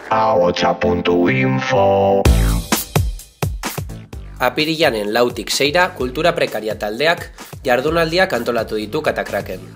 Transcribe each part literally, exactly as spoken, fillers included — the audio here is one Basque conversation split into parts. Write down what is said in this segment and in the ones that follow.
ahotsa puntu info. Apirilaren lautik seira Cultura Prekaria taldeak jardunaldiak antolatu ditu Katakraken.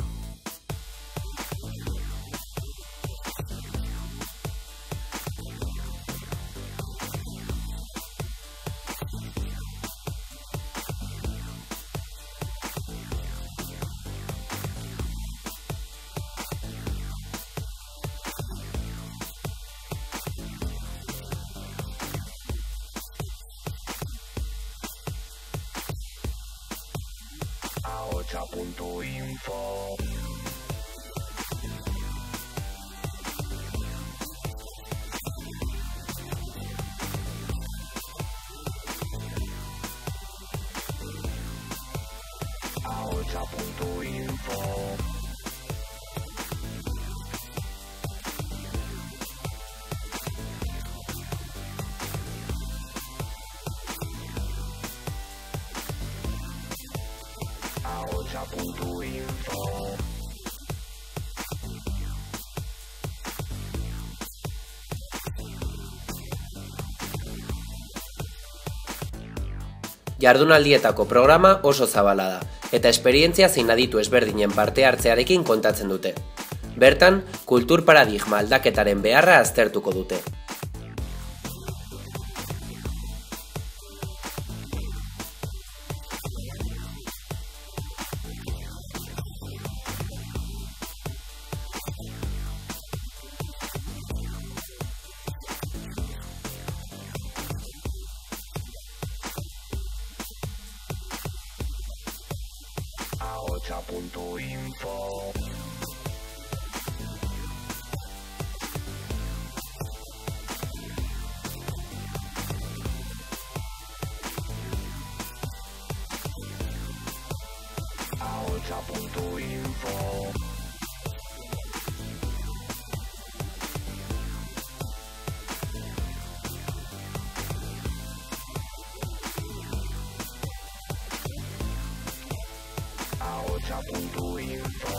ahotsa puntu info. ahotsa puntu info. ahotsa puntu info. Jardunaldietako programa oso zabala da, eta esperientzia zein aditu ezberdinen parte hartzearekin kontatzen dute. Bertan, kultur paradigma aldaketaren beharra aztertuko dute. ahotsa puntu info. ahotsa puntu info. ahotsa puntu info.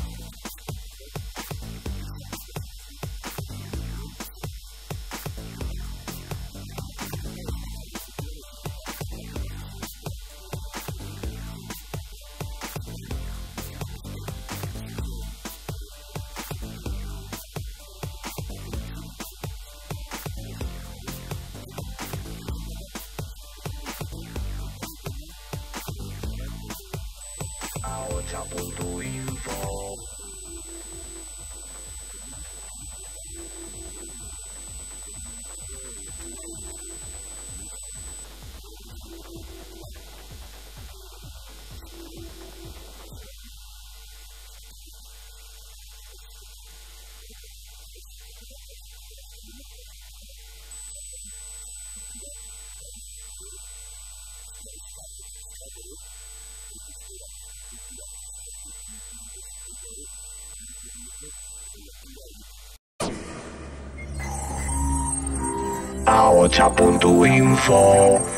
ahotsa puntu info. ahotsa puntu info.